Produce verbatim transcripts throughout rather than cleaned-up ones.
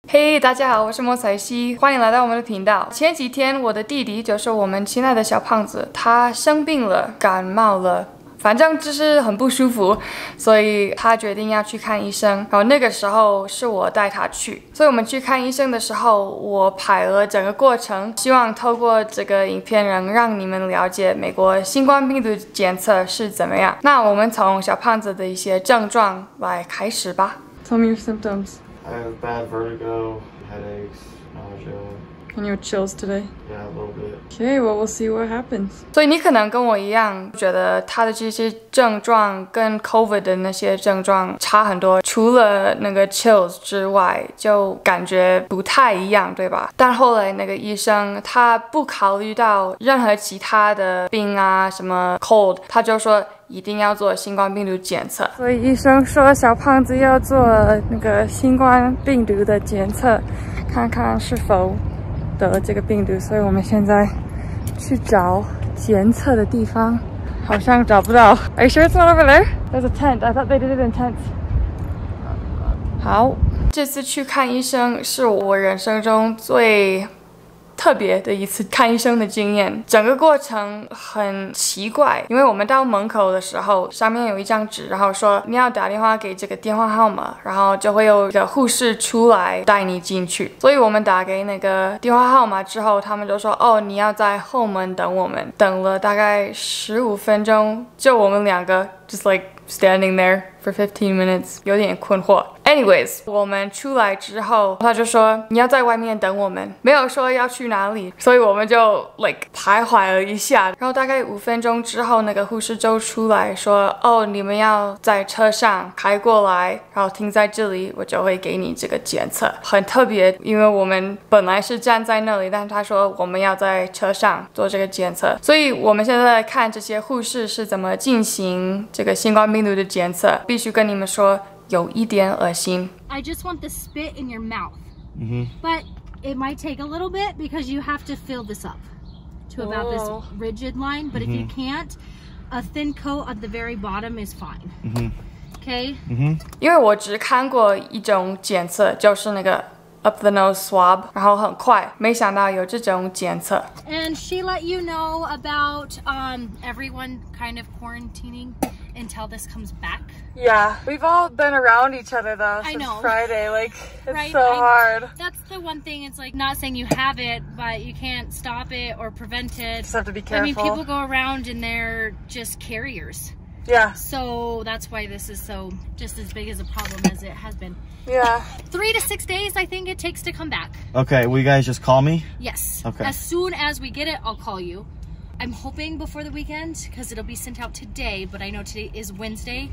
嘿， hey, 大家好，我是莫彩希，欢迎来到我们的频道。前几天我的弟弟，就是我们亲爱的小胖子，他生病了，感冒了。 反正就是很不舒服，所以他决定要去看医生。然后那个时候是我带他去，所以我们去看医生的时候，我拍了整个过程，希望透过这个影片能让你们了解美国新冠病毒检测是怎么样。那我们从小胖子的一些症状来开始吧。Tell me your symptoms. I have bad vertigo, headaches, nausea. And your chills today? Yeah, a little bit. Okay, well, we'll see what happens. 所以你可能跟我一样，觉得他的这些症状跟 COVID 的那些症状差很多，除了那个 chills 之外，就感觉不太一样，对吧？但后来那个医生他不考虑到任何其他的病啊，什么 cold， 他就说一定要做新冠病毒检测。所以医生说小胖子要做那个新冠病毒的检测，看看是否 得这个病毒，所以我们现在去找检测的地方，好像找不到。Are you sure it's not over there? There's a tent. I thought they did it in tents. 好，这次去看医生是我人生中最 特别的一次看医生的经验，整个过程很奇怪，因为我们到门口的时候，上面有一张纸，然后说你要打电话给这个电话号码，然后就会有一个护士出来带你进去。所以我们打给那个电话号码之后，他们就说哦，你要在后门等我们，等了大概十五分钟，就我们两个 just like standing there for fifteen minutes， 有点困惑。 Anyways， 我们出来之后，他就说你要在外面等我们，没有说要去哪里，所以我们就 like 徘徊了一下，然后大概五分钟之后，那个护士就出来说，哦，你们要在车上开过来，然后停在这里，我就会给你这个检测。很特别，因为我们本来是站在那里，但是他说我们要在车上做这个检测，所以我们现在在看这些护士是怎么进行这个新冠病毒的检测。必须跟你们说， 有一点恶心。 I just want the spit in your mouth. Mm-hmm. But it might take a little bit because you have to fill this up to about this rigid line. But Mm-hmm. if you can't, a thin coat at the very bottom is fine. Mm-hmm. Okay? Mm-hmm. 因为我只看过一种检测，就是那个 up the nose swab， 然后很快，没想到有这种检测。 And she let you know about um, everyone kind of quarantining until this comes back. Yeah, we've all been around each other though I since know. Friday. Like, it's Right, so I- hard. That's the one thing. It's like not saying you have it, but you can't stop it or prevent it. Just have to be I careful. mean, people go around and they're just carriers. Yeah, So that's why this is so just as big as a problem as it has been. yeah. Three to six days, I think it takes to come back. Okay, will you guys just call me? Yes. Okay. As soon as we get it, I'll call you. I'm hoping before the weekend because it'll be sent out today, but I know today is Wednesday,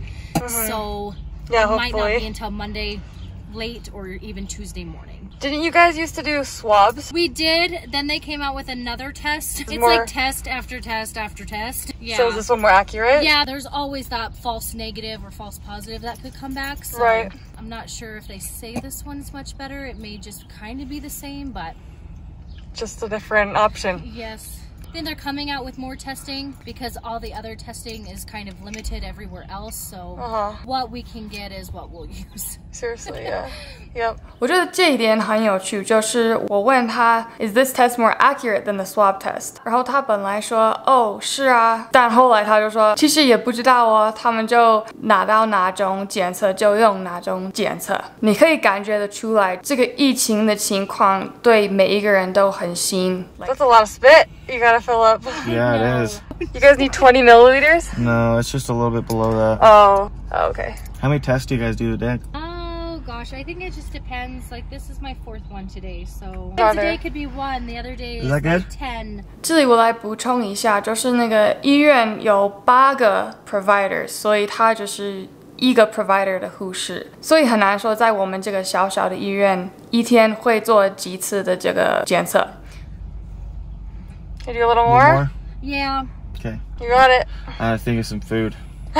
so Yeah, it might not hopefully. be until Monday late or even Tuesday morning. Didn't you guys used to do swabs? We did, then they came out with another test. It's More- like test after test after test. Yeah. So is this one more accurate? Yeah, there's always that false negative or false positive that could come back. So Right. I'm not sure if they say this one's much better. It may just kind of be the same, but Just a different option. yes. Then they're coming out with more testing because all the other testing is kind of limited everywhere else. So Uh-huh. what we can get is what we'll use. Seriously, yeah. Yep. 我觉得这一点很有趣，就是我问他 ，Is this test more accurate than the swab test？ 然后他本来说，哦，是啊，但后来他就说，其实也不知道哦，他们就拿到哪种检测就用哪种检测。你可以感觉得出来，这个疫情的情况对每一个人都很新。That's a lot of spit you gotta fill up. Yeah, it is. You guys need twenty milliliters? No, it's just a little bit below that. Oh, okay. How many tests do you guys do a day? Oh gosh, I think it just depends. Like this is my fourth one today, so Got today it. could be one, the other day Is is that like good? ten. 这里我来补充一下，就是那个医院有八个 providers， 所以他就是一个 provider 的护士，所以很难说在我们这个小小的医院一天会做几次的这个检测。Can you do a little One more? more? Yeah, Okay. You got it. I think of some food.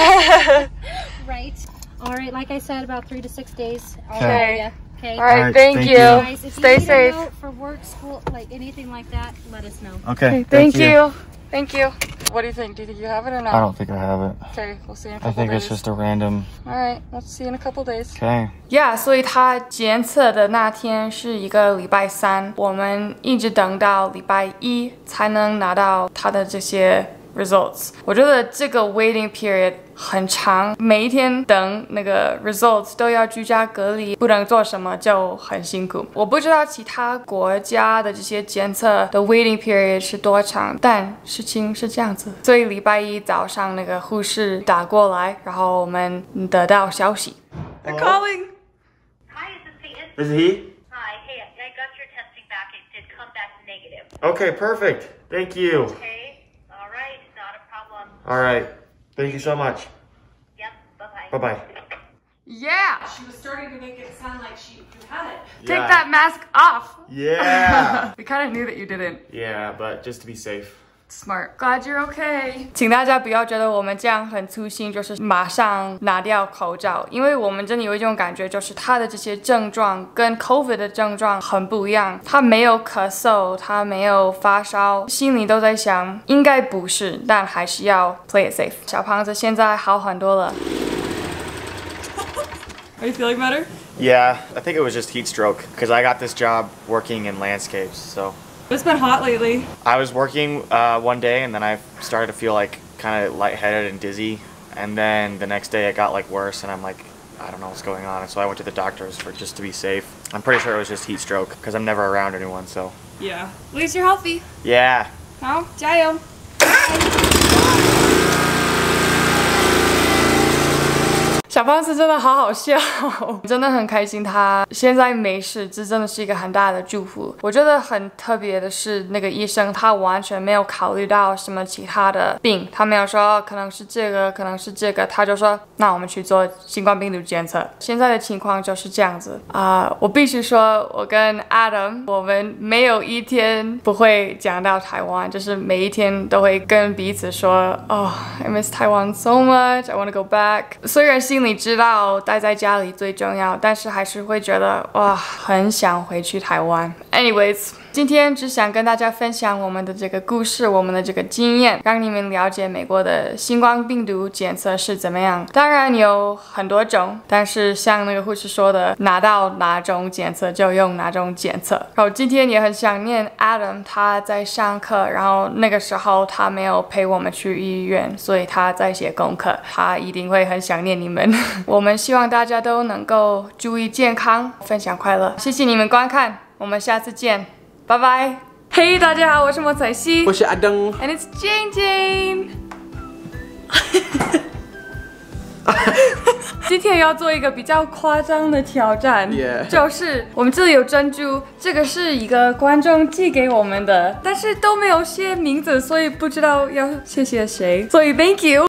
right. All right, like I said, about three to six days. I'll Okay. call ya. Okay. All right, Alright, thank, thank you. you. Guys, if Stay you need safe. a note for work, school, like anything like that, let us know. Okay. Thank, you. Thank you. What do you think? Do you think you have it or not? I don't think I have it. Okay, we'll see in a I couple think days. it's just a random. All right, let's see in a couple days. Okay. Yeah, 所以他检测的那天是一个礼拜三，我们一直等到礼拜一才能拿到他的这些 results。我觉得这个 waiting period 很长，每一天等那个 results 都要居家隔离，不能做什么，就很辛苦。我不知道其他国家的这些检测的 waiting period 是多长，但事情是这样子。所以礼拜一早上那个护士打过来，然后我们得到消息。They're calling. Hi, is this Peyton? Is it he? Hi, hey, I got your testing back. It did come back negative. Okay, perfect. Thank you. Okay, all right, not a problem. All right. Thank you so much. Yep, bye-bye. Bye bye. Yeah. She was starting to make it sound like she you had it. Take Yeah. that mask off. Yeah. We kind of knew that you didn't. Yeah, but just to be safe. Smart. Glad you're okay. 请大家不要觉得我们这样很粗心，就是马上拿掉口罩，因为我们真的有一种感觉，就是他的这些症状跟 COVID 的症状很不一样。他没有咳嗽，他没有发烧，心里都在想应该不是，但还是要 play it safe。小胖子现在好很多了。Are you feeling better? Yeah, I think it was just heat stroke because I got this job working in landscapes. So It's been hot lately. I was working uh, one day and then I started to feel like kind of lightheaded and dizzy. And then the next day it got like worse and I'm like, I don't know what's going on. And so I went to the doctors for just to be safe. I'm pretty sure it was just heat stroke because I'm never around anyone. So Yeah. At least you're healthy. yeah. 好，加油！小胖子真的好好笑，真的很开心。他现在没事，这真的是一个很大的祝福。我觉得很特别的是，那个医生他完全没有考虑到什么其他的病，他没有说可能是这个，可能是这个，他就说那我们去做新冠病毒检测。现在的情况就是这样子啊、呃，我必须说，我跟 Adam 我们没有一天不会讲到台湾，就是每一天都会跟彼此说，哦、oh, I miss Taiwan so much, I want to go back。虽然心你知道待在家里最重要，但是还是会觉得哇，很想回去台湾。Anyways， 今天只想跟大家分享我们的这个故事，我们的这个经验，让你们了解美国的新冠病毒检测是怎么样。当然有很多种，但是像那个护士说的，拿到哪种检测就用哪种检测。然后今天也很想念 Adam， 他在上课，然后那个时候他没有陪我们去医院，所以他在写功课，他一定会很想念你们。我们希望大家都能够注意健康，分享快乐。谢谢你们观看，我们下次见，拜拜。嘿，大家好，我是莫彩希， 我是阿登 ，and it's Jane Jane 。今天要做一个比较夸张的挑战 Yeah. 就是我们这里有珍珠，这个是一个观众寄给我们的，但是都没有写名字，所以不知道要谢谢谁，所以 thank you。